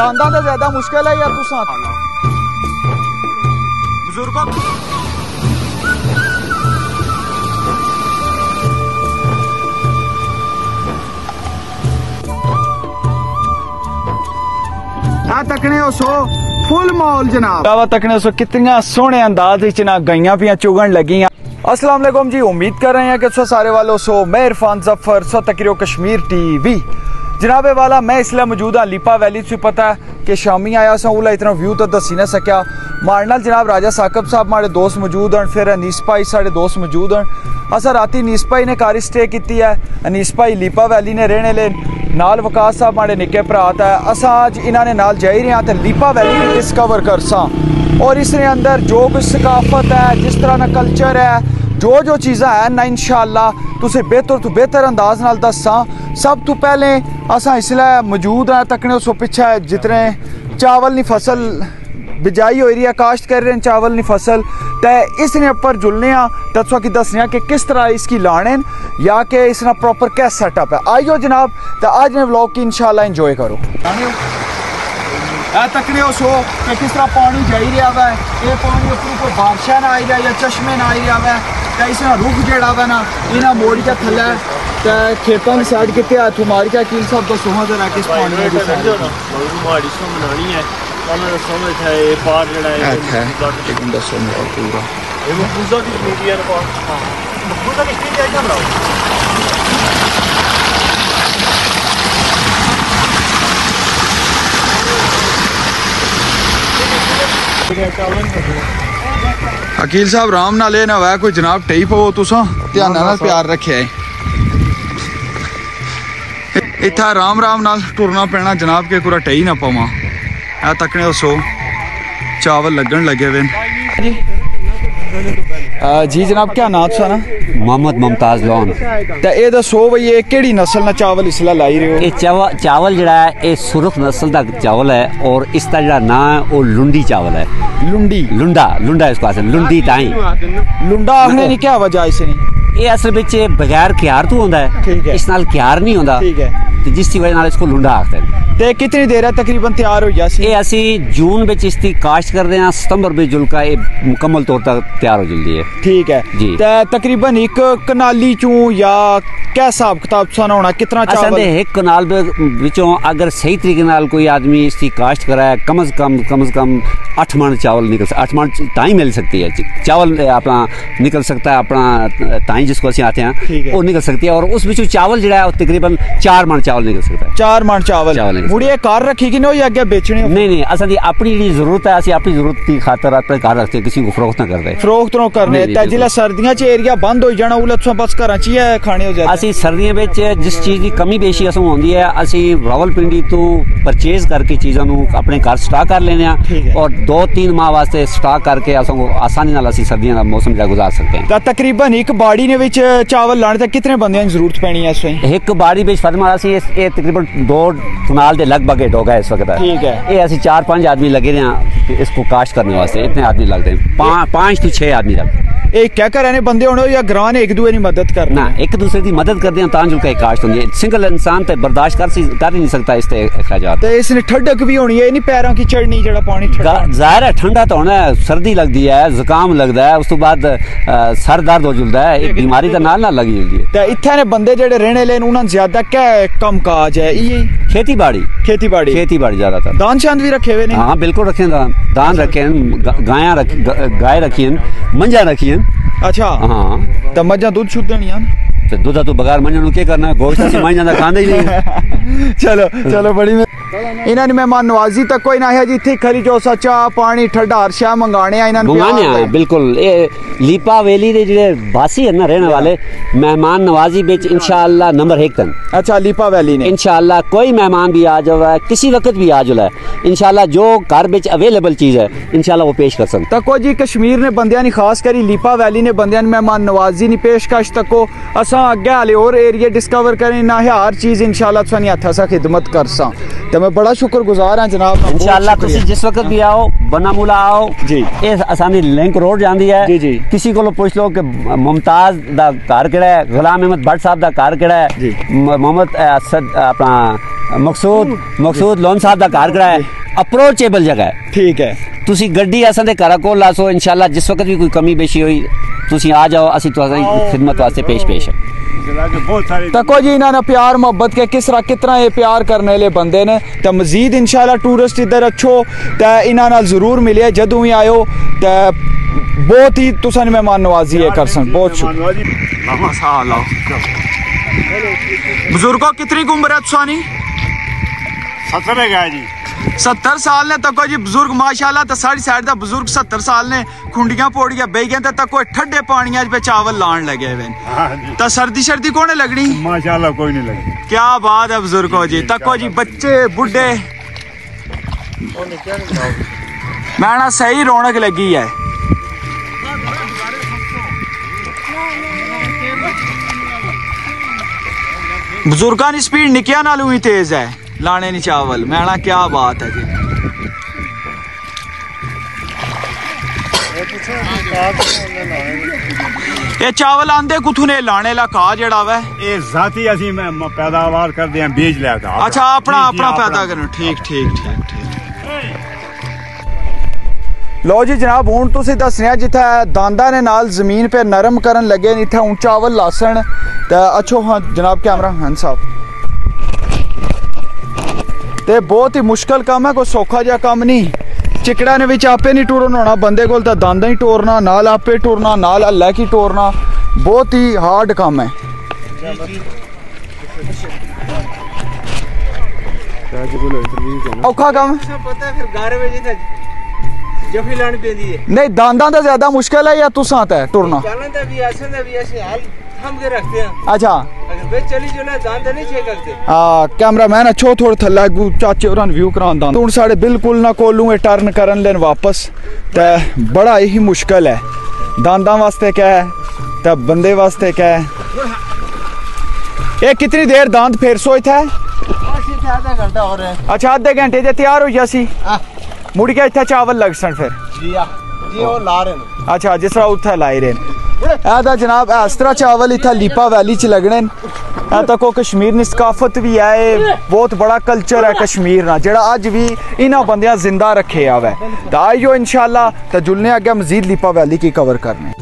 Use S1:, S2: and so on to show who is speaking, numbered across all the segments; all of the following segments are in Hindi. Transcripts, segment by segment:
S1: लांदा तो ज्यादा मुश्किल है या तुसा बुजुर्गों तकने सो फुल मॉल जनाब तकने सो कितनी सोहने अंदाज ना गईया पियां चुगन लगी। अस्सलाम वालेकुम जी, उम्मीद कर रहे हैं कि सो सारे वालों सो मैं इरफान जफर सो तकरीर कश्मीर टीवी जनाबे वाला मैं इसलिए मौजूद हाँ लीपा वैली से पता है कि शामी आया सा उला इतना व्यू तो दसी ना सकिया मारे नाल जनाब राजा साकब साहब हमारे दोस्त मौजूद हैं, फिर अनीस भाई साढ़े दोस्त मौजूद हैं। असा राती अनीस भाई ने कार स्टे की है, अनीस भाई लीपा वैली ने रहने ले नाल वकास साहब हमारे निके भरात है। असा अज इन्होंने नाल जाई रहे हैं तो लीपा वैली डिस्कवर कर सा और इसने अंदर जो कुछ सकाफत है जिस तरह का कल्चर है जो चीज़ा है ना इंशाअल्लाह तुसे बेहतर तो बेहतर अंदाज नाल दसा। सब तो पहले असा इसलिए मौजूद है तकने सो पिछे जितने चावल की फसल बिजाई हो रही है काश्त कर रहे हैं चावल की फसल तो इसने ऊपर जुलने तो कि दसने कि किस तरह इसकी लाने या कि इसका प्रॉपर क्या सेटअप है। आइयो जनाब तो आज ने व्लॉग की इंशाल्लाह इंजॉय करो। तकने सो कि किस तरह पानी जाई रहा है, ये पानी ऊपर कोई बारिशा ना आई रहा या चश्मे ना आई रहा है तो इसका रुख जड़ा वा ना इन्हें मोड़ के थले तो खेतों की साइड कितने हथ मार के अकील साहब दसो हाँ जरा किस पानी में अकील साहब राम ना लेना हुआ कोई जनाब टई पवो तुसा ध्यान नाल प्यार रखे इतना राम राम नाल टुरना पैना जनाब के पूरा टई ना पवा। तकने सो चावल लगन लगे वे जी जनाब क्या नाम सा ना
S2: मोहम्मद मुमताज लोन
S1: तो ये दसो भाई ये केड़ी नस्ल ना चावल इसलिए लाई रहे हो?
S2: ये चावल जड़ा है ये सुरख नस्ल का चावल है और इसका जड़ा नाम है वो लुंडी चावल है।
S1: लुंडी
S2: लुंडा इसको आखदे लुंडी ताई
S1: लुंडा आखने की क्या वजह इसने
S2: ये असल में बगैर क्यार तो होंदा है इस नाल क्यार नहीं होंदा जिसकी वजह नाल इसको लुंडा आखदे हैं।
S1: ते कितनी देर है तकरीबन तैयार हो जासी?
S2: ये असी जून में इसकी काश्त कर रहे हैं सितंबर में जुलका ये मुकम्मल तौर तक तैयार हो जल्दी है।
S1: ठीक है जी। ते तकरीबन एक कनाली चू या क्या हिसाब किताब साना होना कितना चावल?
S2: एक कनाल विचों अगर सही तरीके नाल कोई आदमी इसकी काश्त कराए कम से कम 8 मन चावल निकल 8 मन ताई मिल सकती है चावल अपना निकल सकता है अपना ताई जिसको असी आते हैं वो निकल सकती है और उस विचों चावल जड़ा है तकरीबन 4 मन चावल निकल सकता है।
S1: 4 मन चावल मुड़िए कार रखी कि नहीं अगे बेचने?
S2: नहीं असा दी अपनी जी जरूरत है असि अपनी जरूरत की खातर अपने घर रखते किसी को फरोख्त ना करते
S1: फरोख्त ना करने ते जिला सर्दियां च एरिया बंद हो जाना उले तुसा बस घरां च ही खाने हो जाते।
S2: असि सर्दियां विच जिस चीज की कमी बेशी असों होंदी है असि रावलपिंडी तो परचेज करके चीज़ों को अपने घर स्टॉक कर लेने और 2-3 माह वास्ते स्टॉक करके असों आसानी नाल असि सर्दियां दा मौसम जा गुजार सकते हैं।
S1: तकरीबन एक बाड़ी ने विच चावल लाने ते कितने बंदियां की जरूरत पैनी है इस वक्त?
S2: एक बाड़ी विच फरमा असि ये तकरीबन 2 कनाल दे लगभग हेठ होगा इस वक्त।
S1: ठीक है
S2: ये असि 4-5 आदमी लगे हैं इसको काश्त करने वास्ते इतने आदमी लगते हैं 5 से 6 आदमी लगते हैं।
S1: एक क्या कराने बंदे होने या ग्रां ने एक दूसरे की मदद करना
S2: ना एक दूसरे की मदद करते हैं तां जो कई काश्त होंदी है सिंगल इंसान ते बर्दाश्त कर ही नहीं सकता इस ते अखराजात।
S1: तो इसने ठंडक भी होनी है नहीं पैरों की चढ़नी जड़ा पानी
S2: जाहिर है ठंडा तो होना है सर्दी लगती है जुकाम लगता है उस तो बाद सर दर्द हो जुलता है एक बीमारी का नाल लगी जुलती है।
S1: तो इत्थे ने बंदे जेडे रहने लेन उन्होंने ज्यादा क्या कम काज है यही खेती बाड़ी ज्यादातर दान शांत भी रखे हुए?
S2: हाँ बिल्कुल रखे दान रखे गाय रखी मंजा रखी।
S1: अच्छा हाँ तो मजा दूध शुद्ध नहीं
S2: दूध तो बगैर मंजन क्या करना है गोश्त से मंजन खांदे ही नहीं।
S1: चलो बड़ी इन्होंने मेहमान नवाजी तक कोई ना है जी इतने खरी जो सच्चा पानी ठंडा हर शा मंगाने
S2: बिल्कुल ये लीपा वैली दे जिहड़े वासी है ना रहने वाले मेहमान नवाजी बिच इंशाअल्लाह नंबर 1 तन।
S1: अच्छा लीपा वैली ने इंशाअल्लाह
S2: कोई मेहमान भी आ जाए किसी वक्त भी आ जाए इंशाअल्लाह जो घर बिच अवेलेबल चीज है इंशाअल्लाह वो पेश कर सकते।
S1: तको जी कश्मीर ने बंदियां नी खास करी लीपा वैली ने बंदियां मेहमान नवाजी नी पेशकश तको असा अगे हाले और एरिया डिस्कवर करें ना हर चीज इंशाअल्लाह तुसानी हथा सा खिदमत कर सा तो मैं बड़ा शुक्रगुजार हाँ जनाब।
S2: इंशाअल्लाह तुसी जिस वक्त भी आओ बनामुला आओ जी ये आसानी लिंक रोड जाती है जी किसी को पूछ लो कि मुमताज दा घर केड़ा है गुलाम अहमद भट्ट साहब दा घर केड़ा है मोहम्मद अपना मकसूद लोन साहब का घर किराया अप्रोचेबल जगह है।
S1: ठीक है,
S2: तुसी गड्डी असां दे घर कोल लासो, इंशाल्लाह जिस वक्त भी कोई कमी बेशी होई तुसी आ जाओ, असी तुहाडी खिदमत वास्ते पेश है।
S1: तको जी इन्होंने प्यार मोहब्बत के कितना ये प्यार करने ले बंदे ने। तो मजीद इंशाल्लाह टूरिस्ट इधर अच्छो तो इन्होंने जरूर मिले जदों भी आयो, तो बहुत ही तुसा मेहमान नवाजी है कर सन। बहुत शुक्रिया। बुजुर्गों कितनी उम्र है तुसानी?
S3: 70 है जी।
S1: 70 साल ने तको जी बुजुर्ग माशाल्लाह। तो साड़ी साइड का बुजुर्ग 70 साल ने खुंडियां पोड़ियां बह गए तको ठंडे पानी पे चावल लान लगे हुए। तो सर्दी शर्दी कौन लगनी?
S3: माशाल्लाह कोई नहीं लगनी।
S1: क्या बात है बुजुर्गों जी। तको जी बच्चे बुढ़े मैं सही रौनक लगी है। बुजुर्गों की स्पीड निकिया नालों ही तेज है लाने नहीं चावल। मैं क्या बात है जी। ये चावल आंदे कुथों ने लाने ला कहा जड़ा वा
S3: ये जाती असी पैदावार करते हैं बीज लेकर।
S1: अच्छा अपना पैदा करना। ठीक ठीक ठीक ठीक। लो जी जनाब हूँ तुम दसने जिथे दांदा ने नाल जमीन पे नरम करन लगे इतने हूँ चावल लासन। तो अच्छो हाँ जनाब कैमरा हन साहब। तो बहुत ही मुश्किल काम है, कोई सौखा जहा काम नहीं। चिकड़ा ने विच आपे नहीं टूरन होना बंदे को, दांदा ही टोरना नाल आपे टूरना नाल अल्लाह की टोरना, बहुत ही हार्ड काम है। औखा काम नहीं, दांदा तो ज्यादा मुश्किल है या तुसा है टुरना? अच्छा कैमरा मैन अच्छो थोड़ा थल्ला चाचे और व्यू करान दांद हूँ साढ़े बिल्कुल ना कोलू टर्न करन लेन वापस। तो बड़ा ही मुश्किल है दांदा वास्ते क्या है तो बंदे वास्ते क्या है। ये कितनी देर दांत फेर सो इतना? अच्छा आधे घंटे जे तैयार हो जासी मुड़ के इतना चावल लग सन फिर? अच्छा जिस तरह उत्थे लाई रहे ऐदा जनाब इस तरह चावल इतना लीपा वैली च लगने। तक वो कश्मीर की सकाफत भी है, बहुत बड़ा कल्चर है कश्मीर ना जड़ा अज भी इन्होंने बंदियां जिंदा रखे आवे। तो आइयो इंशाल्लाह तो जुलने अगे मजीद लीपा वैली की कवर करने।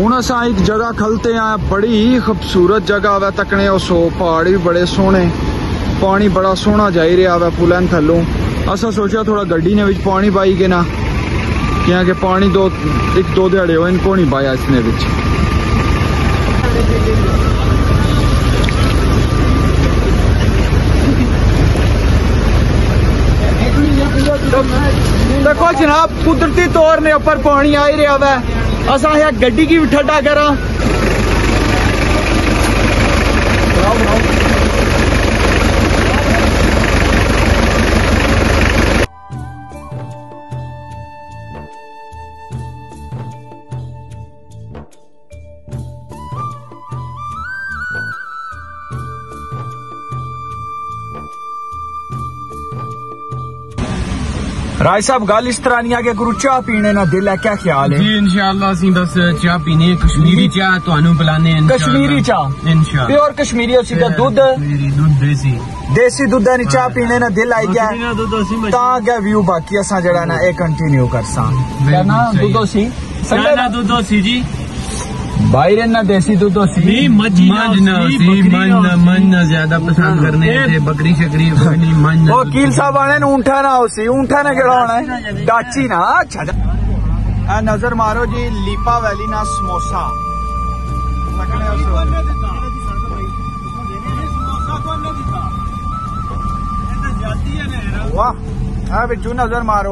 S1: हूँ असा एक जगह खलते हैं, बड़ी ही खूबसूरत जगह वै तकने सो, पहाड़ भी बड़े सोहने, पानी बड़ा सोहना जाई रहा वै पुलन थलों। असा सोचा थोड़ा गड्डी ने विच पानी पाई के ना, क्योंकि पानी एक दो दिहाड़े हो इनको नहीं पाया इसने विच। देखो जनाब कुदरती तौर ने ऊपर पानी आ ही रहा वै, असा गड्डी की भी ठंडा करा। राय साहब गल इस तरह नहीं है कि गुरु चाह पीने ना दिल है, क्या ख्याल है?
S4: जी इंशाअल्लाह असीं बस चाह पीने, कश्मीरी चाह तुहानू पिलाने।
S1: कश्मीरी चाह
S4: इंशाअल्लाह
S1: प्योर कश्मीरी दुध देसी दुध है, चाह पीने ना दिल आई गया ता क्या व्यू बाकी असा जड़ा ना ए कंटिन्यू करसा दुधो सी संडे
S4: दुधो सी जी
S1: भाई रहना देसी दुधो सी
S4: मज ज्यादा पसंद करने थे, बकरी शकरी
S1: वकील साहब आने ऊंठा ना उसी ऊंठा ने केड़ा होना है डाची ना। अच्छा नजर मारो जी लीपा वैली ना समोसा वाह बिचू नजर मारो।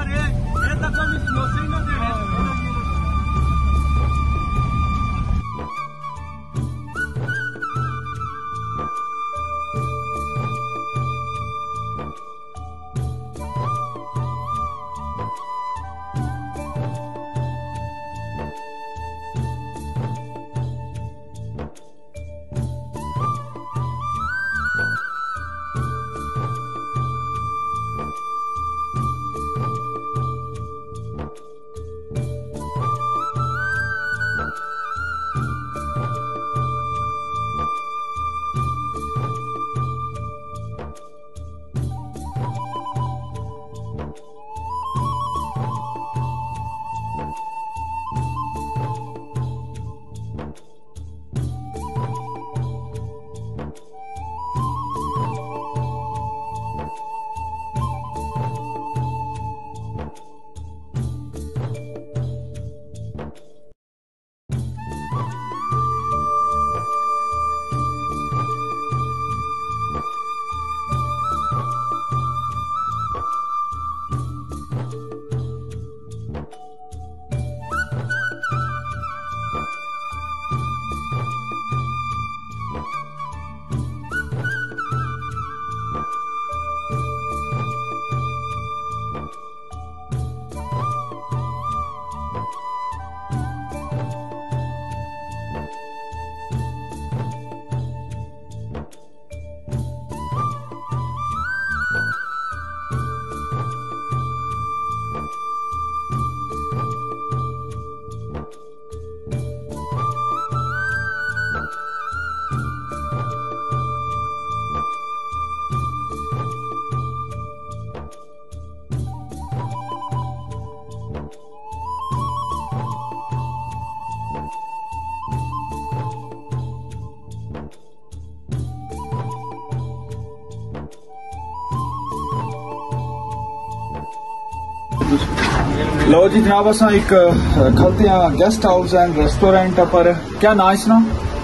S1: लो जी जनाब असा एक खलते हैं गेस्ट हाउस एंड रेस्टोरेंट पर, क्या नाम इसना?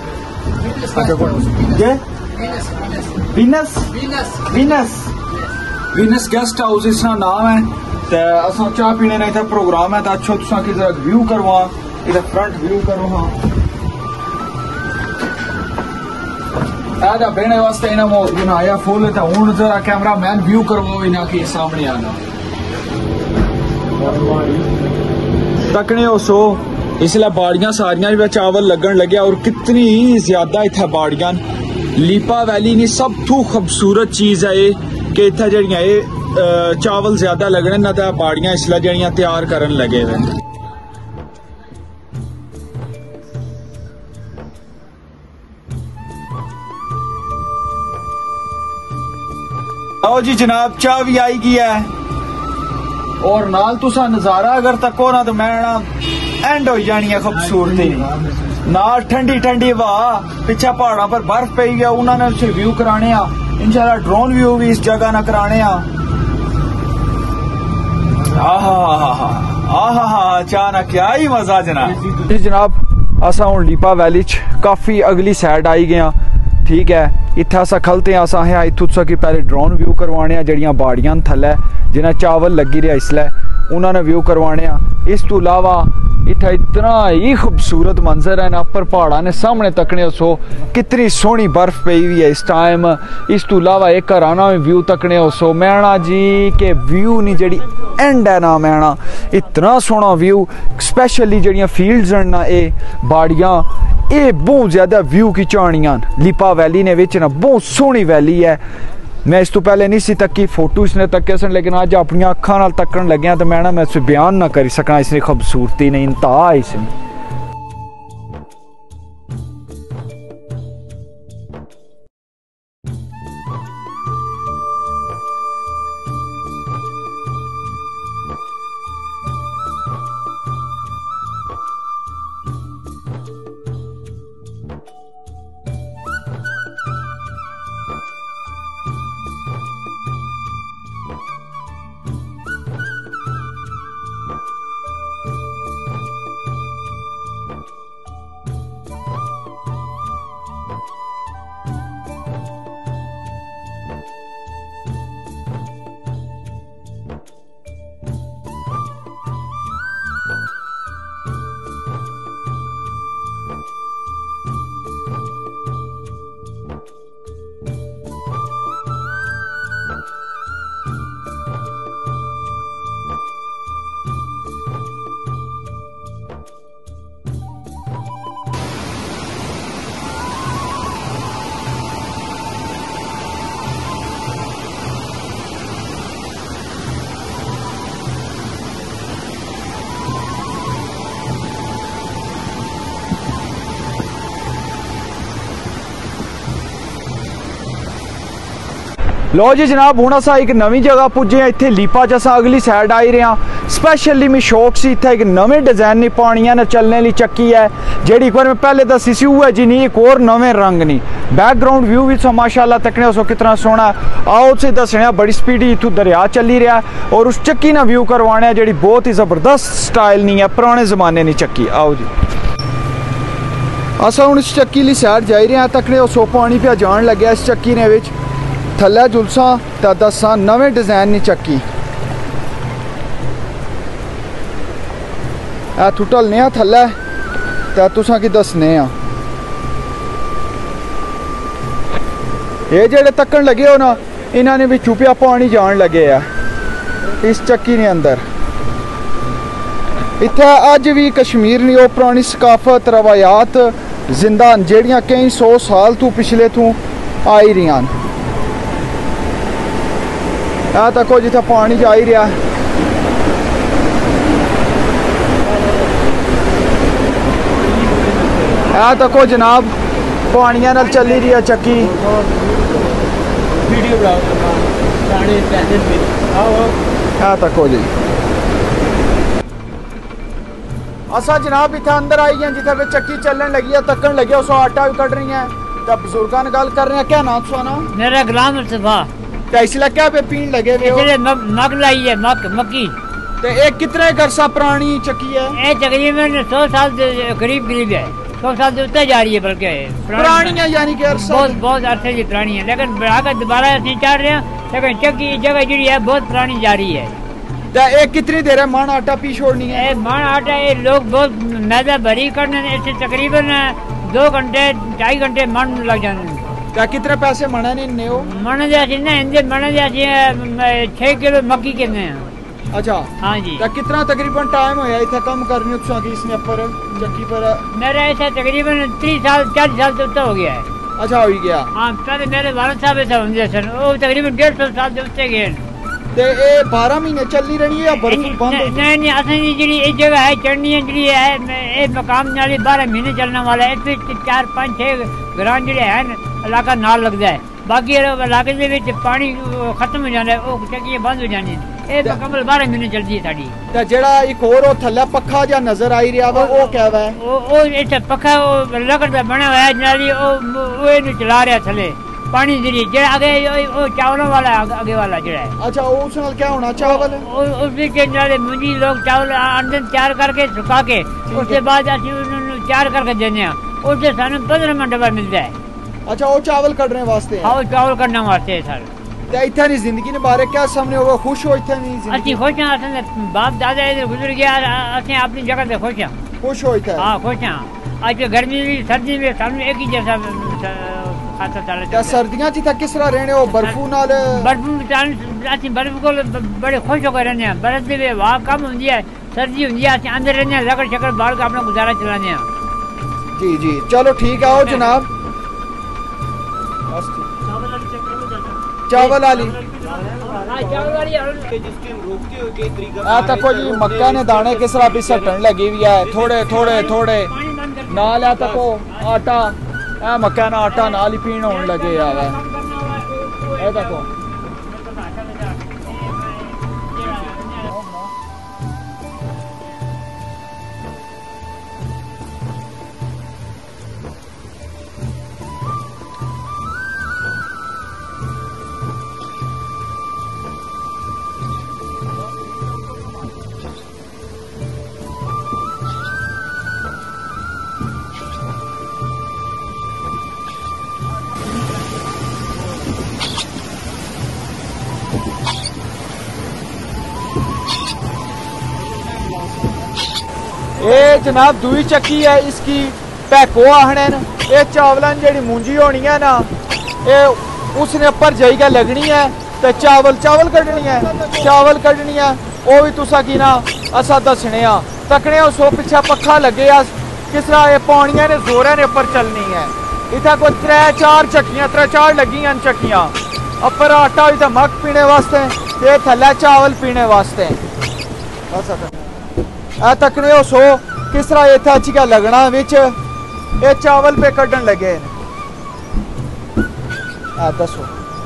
S1: वीनस वीनस गेस्ट हाउस इसका नाम है। ते असा चाह पीने ने इधर प्रोग्राम है, तो अच्छो तुसा की जरा व्यू करवा, इधर फ्रंट व्यू करो। हाँ बेने वास्ते इना बनाया फुल, तो हूं जरा कैमरा मैन व्यू करवाओ इना के सामने आना तकने सो। इसलिए बाड़ियां सारियां भी चावल लगन लगे, और कितनी ज्यादा इतना बाड़ियां। लीपा वैली की सब तो खूबसूरत चीज है ये कि इतना जड़ियां चावल ज्यादा लगने ना, तो बाड़ियां इसलिए जड़ियां तैयार करन लगे हुए। आओ जी जनाब चाह भी आई गई है, और नाल तुसा नजारा अगर तको ना तो मैं ना एंड हो जानी है खूबसूरती ना ठंडी ठंडी हवा पिछे पहाड़ों पर बर्फ पई गया उन्होंने उसे व्यू कराने इंशाल्लाह ड्रोन व्यू भी इस जगह न कराने अचानक क्या ही मजा जनाब जी जनाब असा हूँ लीपा वैली च काफी अगली साइड आई गया ठीक है इत्थे अस खलते असा है इत्थू कि पहले ड्रोन व्यू करवाने जड़ियां बाड़ियां थल्लै जिन्हें चावल लगी रहा इसलै उन्होंने व्यू करवाने इस तो इलावा इतना इतना ही खूबसूरत मंजर है ना उपर पहाड़ा ने सामने तकने सो कितनी सोहनी बर्फ पई हुई है इस टाइम इस तो इलावा एक घराना व्यू तकने सो मैना जी के व्यू नहीं जड़ी एंड है ना मैना इतना सोहना व्यू स्पैशली जड़ियां फील्ड्स हैं ना ये बाड़ियां ये बहुत ज्यादा व्यू खिचानियां लीपा वैली ने विच ना बहुत सोहनी वैली है मैं इस तो पहले नहीं सी तकी फोटो इसने तके सन लेकिन अज अपन अखा नाल तकन लग्या तो मैं ना मैं बयान ना करी सकना इसकी खूबसूरती नहीं इंतहा इसमें लो जी जनाब हूँ असा एक नवी जगह पुजे इतने लीपा च असा अगली साइड आई रहे हैं स्पैशली मैं शौक से इतने एक नवे डिजाइन नहीं पानिया ने चलने ली चक्की है जी एक बार मैं पहले दसी सी है जी नहीं एक और नवे रंग नहीं बैकग्राउंड व्यू भी माशाल्लाह तकने उसको कितना सोहना आओ उसे दसने बड़ी स्पीड इतू दरिया चली रहा है और उस चक्की ना व्यू करवाने जी बहुत ही जबरदस्त स्टाइल नहीं है पुराने जमाने की चक्की आओ जी असा हूँ इस चक्की ली साइड जा रहे हैं तकने उसो पानी पे जान लगे इस चक्की ने थल्लै जुलसा तो दसा नवे डिजाइन की चक्की इत्थू ढलने थल्लै तो तुसां की दसने ये जेड़े तकन लगे हो ना इन्होंने भी चुपिया पानी जान लगे है इस चक्की ने अंदर इत्थे अज भी कश्मीर ने वो पुरानी सकाफत रवायात जिंदा जेड़ियां कई 100 साल तू पिछले तू आई रही तको जिथे पानी जा ही रहा है तको जनाब पानिया नाल चली रही है चक्की तको जी असा जनाब इतना अंदर आई हैं जिथे चक्की चलन लगी है तकन लगे उस आटा भी कट रही है तो बुजुर्गों ने गल कर रहे हैं क्या नाम सुना
S5: मेरा गुलाम मुस्तफा
S1: इसलिए क्या पे पीन लगे
S5: मक लाई है मक्की
S1: तो एक कितने अरसा पुरानी चक्की है
S5: ये तकरीबन 100 साल करीब करीब है 100 साल से उत्ते जा रही है बल्कि
S1: पुरानी है यानी कि अरसा
S5: बहुत अरसे की पुरानी है लेकिन बढ़ाकर दोबारा नहीं चढ़ रहे हैं लेकिन चक्की जगह जी है बहुत पुरानी जा रही है
S1: तो एक कितनी देर है मन आटा पी छोड़नी है
S5: मन आटा ये लोग बहुत मैदा भरी करने इससे तकरीबन 2 घंटे 2.5 घंटे मन लग जाते हैं
S1: क्या कितने पैसे मना नहीं हो
S5: मन जैसे ना इंदे मन जैसे 6 किलो मक्की के हैं
S1: अच्छा
S5: हाँ जी
S1: क्या कितना तकरीबन टाइम होया इतना कम करनी उत्सव की इसने पर चक्की पर
S5: मेरा ऐसा तकरीबन 30 साल 40 साल से उत्तर हो गया है
S1: अच्छा हो गया
S5: हाँ पहले मेरे वालद साहब ऐसा होंगे सर वो तकरीबन 150 साल से उत्ते गए
S1: ते ये 12 महीने चलनी रहनी है या बर्फ बंद
S5: नहीं असली जी एक जगह है चढ़नी है जी है ये मकाम नाली 12 महीने चलने वाला है इसमें 4 5 6 ग्राम जो है इलाका नाल लगता है बाकी इलाके पानी खत्म हो जाता है वो चक्की बंद हो जानी ਇਹ ਮੁਕੰਮਲ 12 ਮਹੀਨੇ ਚੱਲਦੀ ਹੈ ਸਾਡੀ।
S1: ਤੇ ਜਿਹੜਾ ਇੱਕ ਹੋਰ ਉਹ ਥੱਲੇ ਪੱਖਾ ਜਿਹਾ ਨਜ਼ਰ ਆਈ ਰਿਹਾ ਵਾ ਉਹ ਕਿਆ ਵਾ?
S5: ਉਹ ਇੱਥੇ ਪੱਖਾ ਉਹ ਲੱਕੜ ਦਾ ਬਣਿਆ ਹੋਇਆ ਨਾਲੀ ਉਹ ਇਹਨੂੰ ਚਲਾ ਰਿਹਾ ਥੱਲੇ ਪਾਣੀ ਜ਼ਰੀਏ ਜਿਹੜਾ ਅਗੇ ਉਹ ਚਾਵਲਾਂ ਵਾਲਾ ਅੱਗੇ ਵਾਲਾ ਜਿਹੜਾ ਹੈ।
S1: ਅੱਛਾ ਉਸ ਨਾਲ ਕਿਆ ਹੋਣਾ ਚਾਵਲ?
S5: ਉਸ ਵਿੱਚ ਨਾਲੇ ਮੁੰਜੀ ਲੋਕ ਚਾਵਲ ਅੰਦਰ ਤਿਆਰ ਕਰਕੇ ਸੁਕਾ ਕੇ ਉਸ ਦੇ ਬਾਅਦ ਅਸੀਂ ਉਹਨੂੰ ਤਿਆਰ ਕਰਕੇ ਦਿੰਦੇ ਹਾਂ। ਉਸ ਦੇ ਸਾਨੂੰ 15 ਮਿੰਟ ਬਾਅਦ ਮਿਲਦਾ ਹੈ।
S1: अच्छा वो चावल कटने वास्ते है?
S5: हाँ वो चावल कटने वास्ते है सर।
S1: ते इतना नहीं जिंदगी ने बारे क्या सामने होगा खुश हो इतना नहीं जिंदगी?
S5: अच्छी खुश हैं असन बाप दादा इधर गुजर गया असें अपनी जगह पे खुश हैं।
S1: खुश हो इतना?
S5: हाँ खुश हैं। आज गर्मी में सर्दी में सामने एक ही जैसा खाता चल
S1: क्या सर्दियां ची था किस तरह रहने हो बर्फू नाल?
S5: बर्फू असीं बर्फ को बड़े खुश होकर रहने हैं। बर्फ दी हवा कम होंदी है सर्दी होंदी है असीं अंदर रहने हैं लकड़ शकड़ बाल का अपना गुजारा चलाने हैं।
S1: जी जी चलो ठीक है आओ जनाब। चावल वाली तको जी मक्का ने दाने किस तरह भी सटन लगी हुई है थोड़े थोड़े थोड़े नाल है तको आटा मक्का ना आटा नाल ही पीण होने लगे यार देखो ये जनाब दूई चक्की है इसकी पैको आखने ये चावल जेड़ी मूंजी होनी है ना ये उसने ऊपर जाइए लगनी है तो चावल चावल कड्ढनी है चावल कड्ढनी है वो भी तुसा की ना असा दसने तकने सो पिछा पक्खा लगे किस तरह ये पौड़ियां ने जोर ने उपर चलनी है इतना कोई 3-4 चक्कियां 3-4 लगी चक्कियां उपर आटा भी तो मक पीने वास्ते ते थल्ले चावल पीने वास्ते तकने सो किस तरह इतना चिका लगना विच ये चावल पे कड्ढन लगे दसो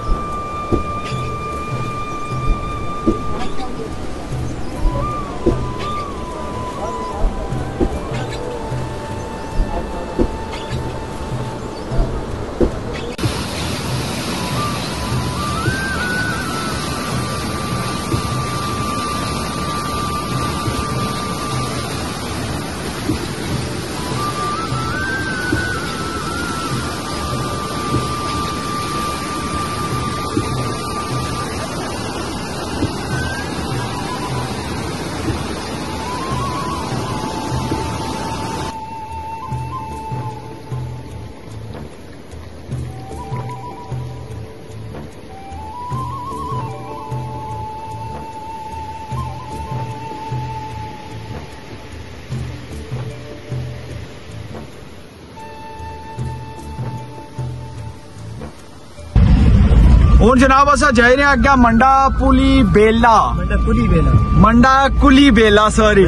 S1: और जनाब असा जा रहे अग्गे मंडा पुली बेला मंडा कुली बेला सॉरी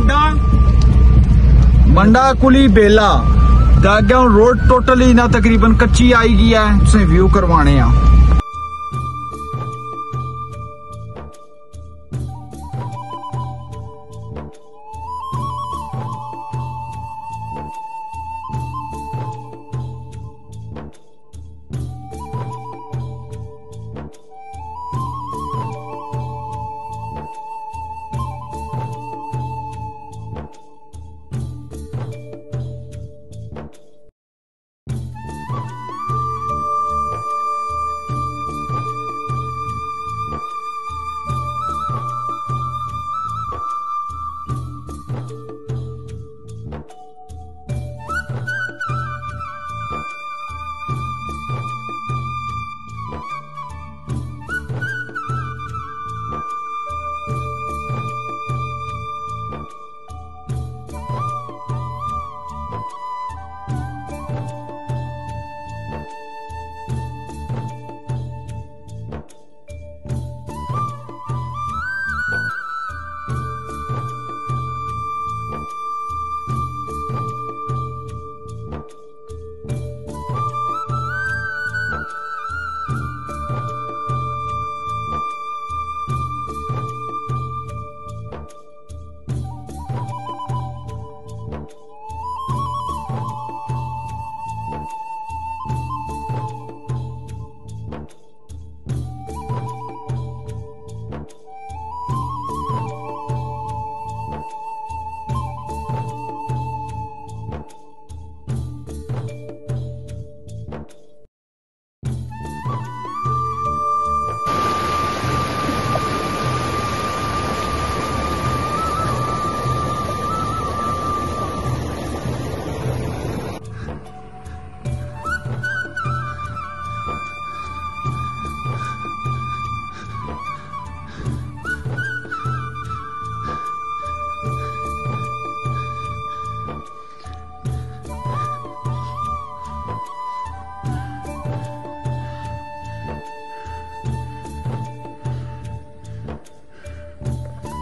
S1: मंडा कुली बेला अग्गे हूं रोड टोटली ना तकरीबन कच्ची आई गई है तुसें व्यू करवाने आ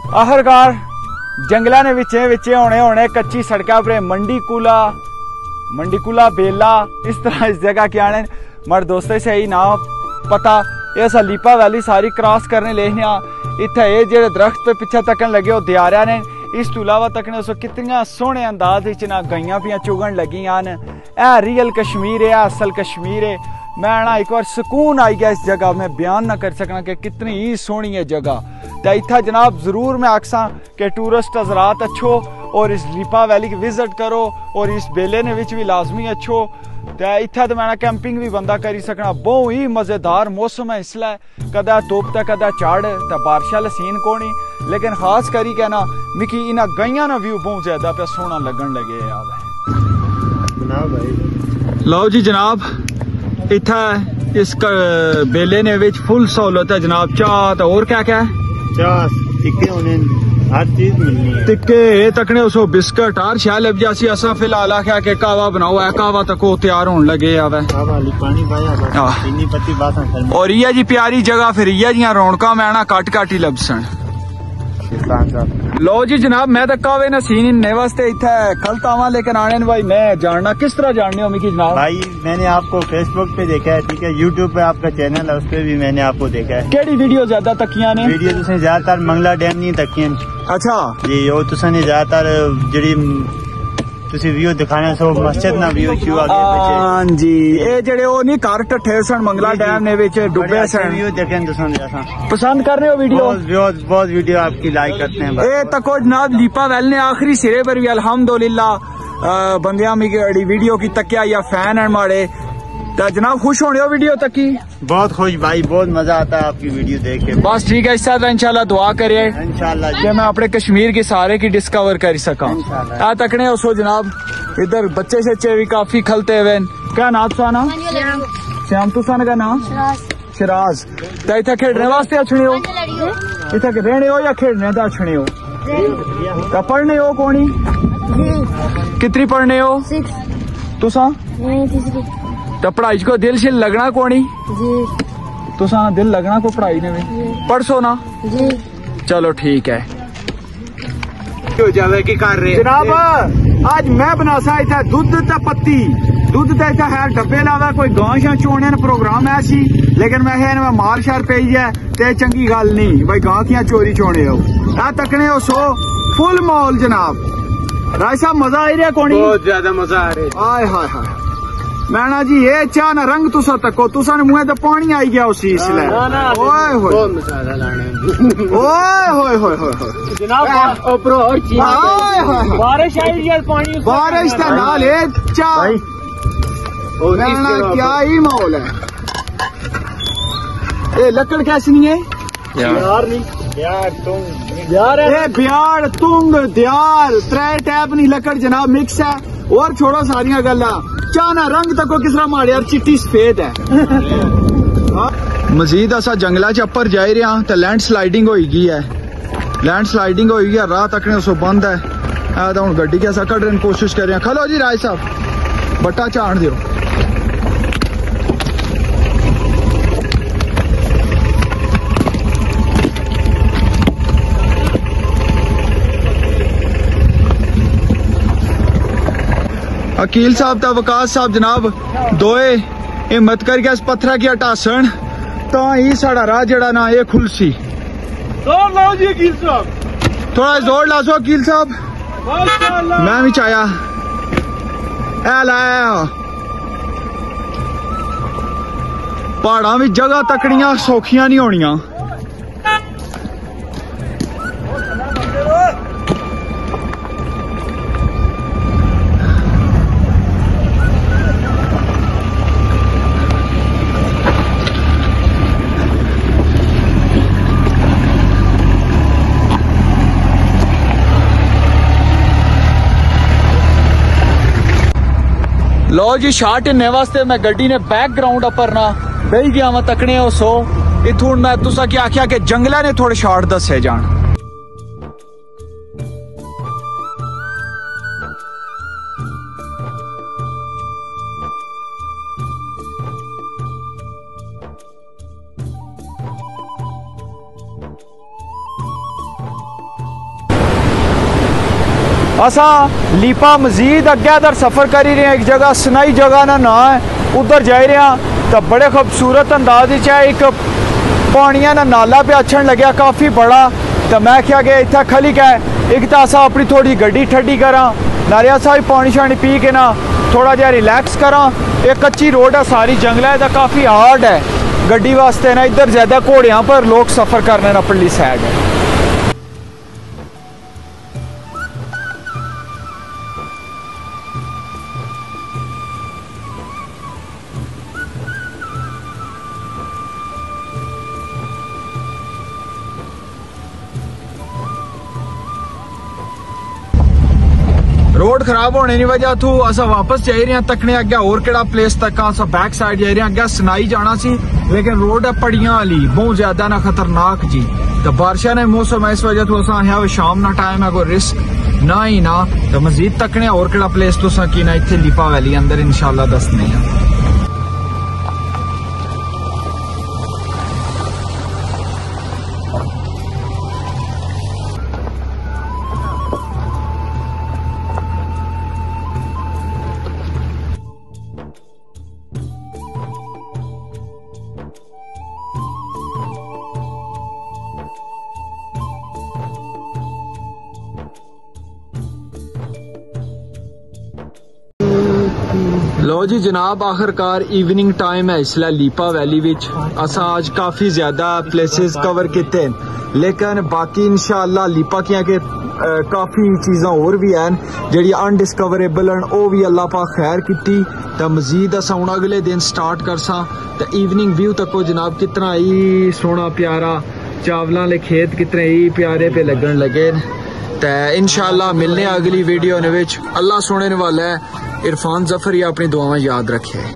S1: आखिरकार जंगलों ने विचे होने कच्ची सड़कों पर मंडी कूला बेला इस तरह इस जगह के आने मर दोस्तों सही ना पता ये अस लीपा वैली सारी क्रॉस करने ले इत्थे ये जेड़े दरख्त पे पिछे तकन लगे वो दियारिया ने इस तो इलावा तकने उस कितने सोहने अंदाज ना गईयां पियां चुगन लगियां न ए रियल कश्मीर है असल कश्मीर है मैं ना एक बार सुकून आई गया इस जगह मैं बयान ना कर सकना कि कितनी ही सोहनी है जगह तो इतना जनाब जरूर मैं आखसा कि टूरिस्ट हजरात अच्छो और इस लीपा वैली की विजिट करो और इस बेले ने विच भी लाजमी अच्छो तो इतना तो मैं कैंपिंग भी बंदा करी सकना बहुत ही मजेदार मौसम है इसलिए कदा धुप तो कदा चढ़ तो बारिश वाला सीन कोनी लेकिन खास करी के ना मिकी इन्ह गईयां ना व्यू बहुत ज्यादा पे सोहना लगन लगे लो जी जनाब इतना इस बेले ने विच फुल सहूलत है जनाब चाह तो और क्या क्या
S3: चाह टिक्के होने हर चीज मिलनी है
S1: टिक्के तकने उसो बिस्किट हर शै लग जासी असा फिलहाल आख्या के कहवा बनाओ है कहवा तक तैयार होने लगे आवे
S3: पानी पाया चीनी पत्ती बात
S1: और ये जी प्यारी जगह फिर ये जी रौनका मैं ना कट ही लबसन लो जी जनाब मैं तो कावे ना सीन इन्ने वास्ते इत्थे खलत आवा लेकिन आने भाई मैं जानना किस तरह जानने हो मिकी जनाब
S3: भाई मैंने आपको फेसबुक पे देखा है ठीक है यूट्यूब पे आपका चैनल है उस पे भी मैंने आपको देखा है
S1: केड़ी वीडियो ज्यादा तकिया ने
S3: वीडियो तुसें ज्यादातर मंगला डैम नहीं तकियां
S1: अच्छा
S3: जी वो तुसें ज्यादातर जेड़ी तुसी व्यू दिखाने सो मस्जिद ना व्यू क्यों आगे पीछे
S1: हां जी ए जेड़े ओ नहीं घर टठे सन मंगला डैम ने विच डुबे सन
S3: व्यू देखें तुसन जैसा
S1: पसंद कर रहे हो वीडियो
S3: बहुत वीडियो आपकी लाइक करते हैं
S1: ए तको जनाब लीपा वैल ने आखिरी सिरे पर भी अल्हम्दुलिल्लाह बंदियां मी वीडियो की तकिया या फैन है माड़े तो जनाब खुश होने हो वीडियो तक की
S3: बहुत खुश भाई बहुत मजा आता है आपकी वीडियो देख के
S1: बस ठीक है इस तरह इंशाल्लाह दुआ करिए
S3: इंशाल्लाह
S1: कि मैं अपने कश्मीर की सारे की डिस्कवर कर सका आ तकने उसो जनाब इधर बच्चे शच्चे भी काफी खलते हुए क्या नाम तुसाना श्याम तुसाना का नाम शिराज तो इतना खेडने वास्ते अच्छने हो इतना रहने हो या खेडने का अच्छने हो तो पढ़ने हो कौनी कितनी पढ़ने हो तुसा तो पढ़ाई को दिल शिल लगना कोनी तुसा दिल लगना को पढ़ाई ने पढ़ सो ना चलो ठीक है
S3: की कर रहे
S1: जनाब आज मैं बना सा इतना दूध ते पत्ती दूध तो इतना है डब्बे लावा कोई गां शां चोने प्रोग्राम है सी लेकिन मैं मार शार पई है ते चंगी गल नहीं भाई गां किया चोरी चोने हो आ तकने हो सो फुल माहौल जनाब राय साहब मजा आ रहा कोनी
S3: बहुत ज्यादा मजा आ रहा
S1: हाय हाय हाय मैना जी ये चाह ना रंग तुसा तको तुसा ने मुंह तो पानी आई गया उसी इसलिए ओए होए ओए होए होए
S5: जनाब ऊपर और चीज बारिश आई यार पानी
S1: बारिश का नाल है चाह मैना क्या ही माहौल है ये लकड़ कैसी नहीं है
S3: यार नहीं यार
S1: ये ब्याड़ तुंग दियार त्रै टैप नहीं लकड़ जनाब मिक्स है और छोड़ो सारिया गल्ला चाना रंग तक किस तरह माड़े यार चिट्टी सफेद है मजीद असा जंगला च अपर जाई रहा तो लैंड स्लाइडिंग हो गई है लैंड स्लाइडिंग हो गई है राह तक उसो बंद है तो हूँ गड्डी के असा कड्डने की कोशिश कर रहे हैं खलो जी राय साहब बट्टा झाड़ दियो अकील साहब तो वकास साहब जनाब दोए हिम्मत करके इस पत्थर की हटासन तो ही साड़ा राह जड़ा ना ये खुलसी
S3: लाओ जी अकील साहब
S1: थोड़ा जोर ला सो अकील साहब मैं भी चाया पहाड़ा भी जगह तकड़ियां सौखियां नहीं होनियां लो जी शार्ट इन्ने वास्ते मैं गड्डी ने बैकग्राउंड अपर ना बेही गया मैं तकने हो सो इथों मैं तुसा क्या आख्या कि जंगला ने थोड़े शार्ट दसे जान असा लीपा मजीद अगे इधर सफ़र कर ही रहे हैं। एक जगह सनाई जगह ना है, उधर जा रहे हैं तो बड़े खूबसूरत अंदाज है। एक पानिया ना नाला पे अच्छन लग्या काफ़ी बड़ा, तो मैं क्या कि इतना खली का एक तो असा अपनी थोड़ी गड्डी ठंडी करा, नाले असा भी पानी शानी पी के ना थोड़ा जहा रिलैक्स करा। एक कच्ची रोड है, सारी जंगल है, तो काफ़ी हार्ड है गड्डी वास्ते ना। इधर ज़्यादा घोड़ियाँ पर लोग सफ़र करने ना पल्ली सैड है। रोड खराब होने की वजह तो असा वापस जा रहे हैं तकने अगे और केड़ा प्लेस तक असा बैक साइड जा रहे हैं। अगे सनाई जाना सी, लेकिन रोड है पड़ियां वाली, बहुत ज्यादा ना खतरनाक जी। तो बारिशा ने मौसम है, इस वजह तो असा है शाम ना टाइम है, कोई रिस्क ना ही ना। तो मजीद तकने और केड़ा प्लेस तो असा की ना इत्थे लीपा वैली अंदर इंशाल्लाह दसने हैं। लो जी जनाब, आखिरकार इवनिंग टाइम है, इसलिए लीपा वैली विच असा आज काफी ज्यादा प्लेसेस कवर किते, लेकिन बाकी इंशाअल्लाह लीपा किया के काफी चीज़ां और भी हैं जेडी अनडिस्कवरेबल हैं, वो भी अल्लाह पाक खैर की। तो मजीद असा हूँ अगले दिन स्टार्ट करसा। तो इवनिंग व्यू तको जनाब कितना ही सोहना प्यारा, चावलों वाले खेत कितने ही प्यारे पे लगन लगे। तो इंशाअल्लाह मिलने अगली वीडियो ने। अल्लाह सुनने वाला है। इरफान जफर ही अपनी दुआएं याद रखे।